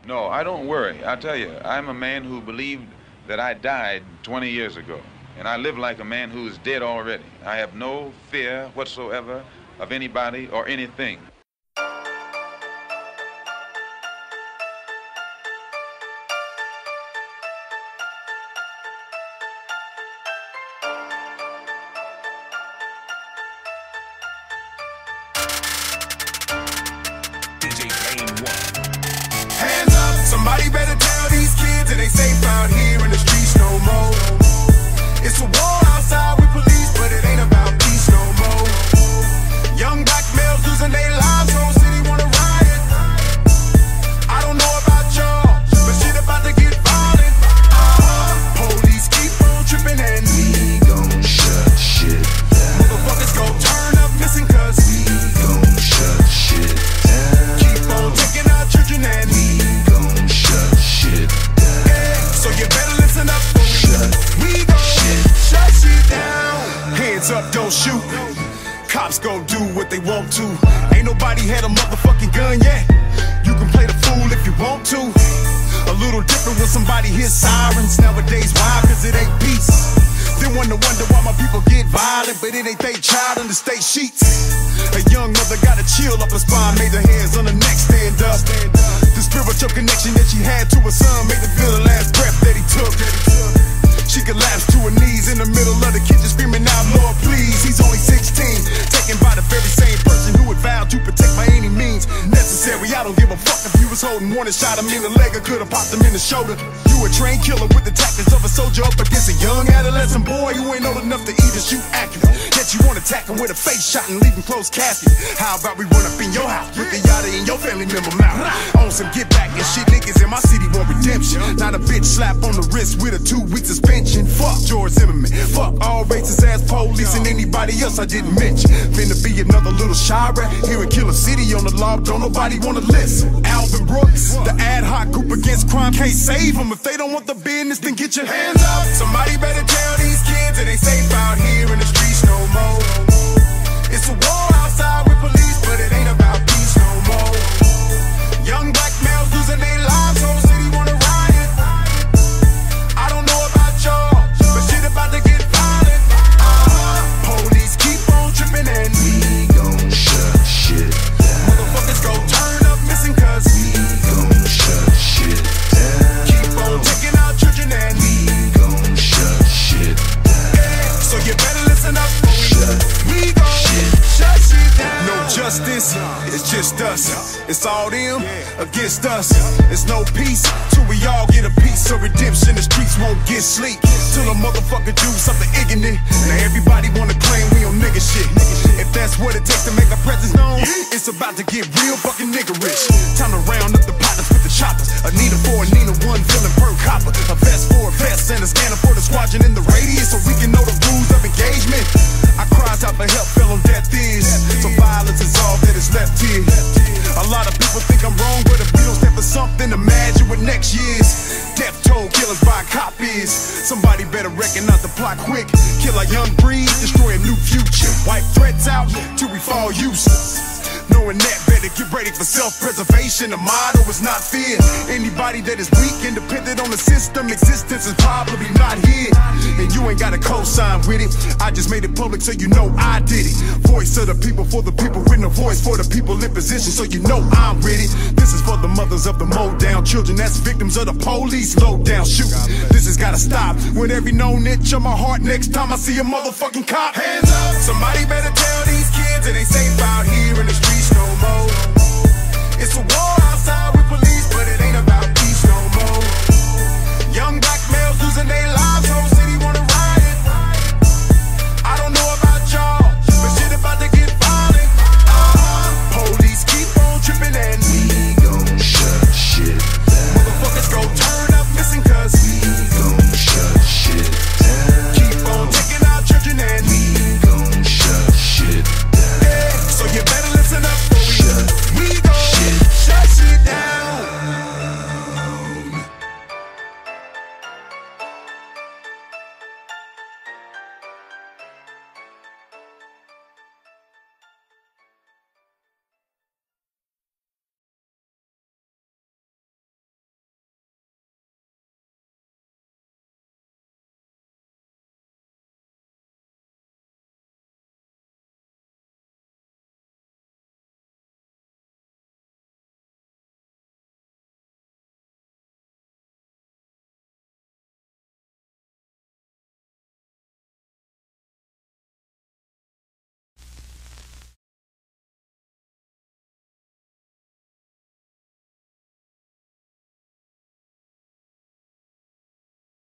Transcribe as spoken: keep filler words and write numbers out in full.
No, I don't worry. I tell you, I'm a man who believed that I died twenty years ago, and I live like a man who is dead already. I have no fear whatsoever of anybody or anything. Hands up, somebody better tell these kids it ain't safe out here in the streets no more. It's a war outside with police, but it ain't about peace no more. Young black males losing their lives, whole city wanna riot. I don't know about y'all, but shit about to get violent. Uh, police keep on tripping and we gon' shut shit down. Motherfuckers gon' turn up missing cause we gon' shut shit down. Keep on taking our children and we gon' shut shit down. Yeah, so you better listen up, shut we gon' shit, shut shit down. Hands up, don't shoot. Cops gon' do what they want to. Ain't nobody had a motherfucking gun yet. You can play the fool if you want to. A little different when somebody hears sirens. Nowadays, why? Cause it ain't peace. Then wonder, wonder why my people get violent, but it ain't they child in the state sheets. A young mother got a chill up her spine, made her hands on her neck stand up. The spiritual connection that she had to her son made her feel the last breath that he took. She collapsed to her knees in the middle of the kitchen screaming out, Lord please. He's only sixteen, taken by the very same person who had vowed to protect by any means necessary. I don't give a fuck if you was holding one and shot him in the leg or could've popped him in the shoulder. You a trained killer with the tactics of a soldier up against a young adolescent boy who ain't old enough to even shoot accurate. Yet you wanna attack him with a face shot and leave him closed casket. How about we run up in your house with the yada in your family member mouth? On some get back and shit, niggas in my city want redemption. Not a bitch slap on the wrist with a two week suspension. Fuck George Zimmerman, fuck all racist ass police and anybody else I didn't mention. Finna be another little Shira here in Killer City on the law, don't nobody wanna listen. Alvin Brooks, the ad hoc group against crime can't save them. If they don't want the business, then get your hands up. Somebody better tell these kids it ain't safe out here in the streets no more. It's a war outside with police, but it ain't about peace no more. Young black males losing their lives, whole city wanna riot. I don't know about y'all, but shit about to get violent. Uh, police keep on tripping and we gon' shut shit down. Motherfuckers gon' turn up missing cause we gon' shut shit down. Keep on taking our children and we gon' shut shit down. Yeah, so you better listen up, shut we gon' shit, shut shit down. No justice, it's just us. It's all them against us. It's no peace till we all get a piece of redemption. The streets won't get sleep till a motherfucker do something ignorant. Now everybody wanna claim we on nigga shit. If that's what it takes to make our presence known, it's about to get real fucking niggerish. Time to round up the partners with the choppers. A Nina for a Nina, one villain per copper. A vest for a vest and a scanner for the squadron in the radius so we can know the rules of engagement. I cries out for help, fell on death is. So violence is all that is left here. A lot of people think I'm wrong, but if we don't stand for something, imagine what next year's. Death toll killers by cop is. Somebody better recognize the plot quick. Kill a young breed, destroy a new future. Wipe threats out till we fall useless. Knowing that, better get ready for self-preservation. The motto is not fear. Anybody that is weak and dependent on the system, existence is probably not here. And you ain't got a cosign with it. I just made it public so you know I did it. Voice of the people for the people with no voice for the people in position so you know I'm with it. This is for the mothers of the mowed down children that's victims of the police low down shooting. This has gotta stop with every known itch on my heart next time I see a motherfucking cop. Hands up, somebody better tell these kids it ain't safe out here in the streets no more.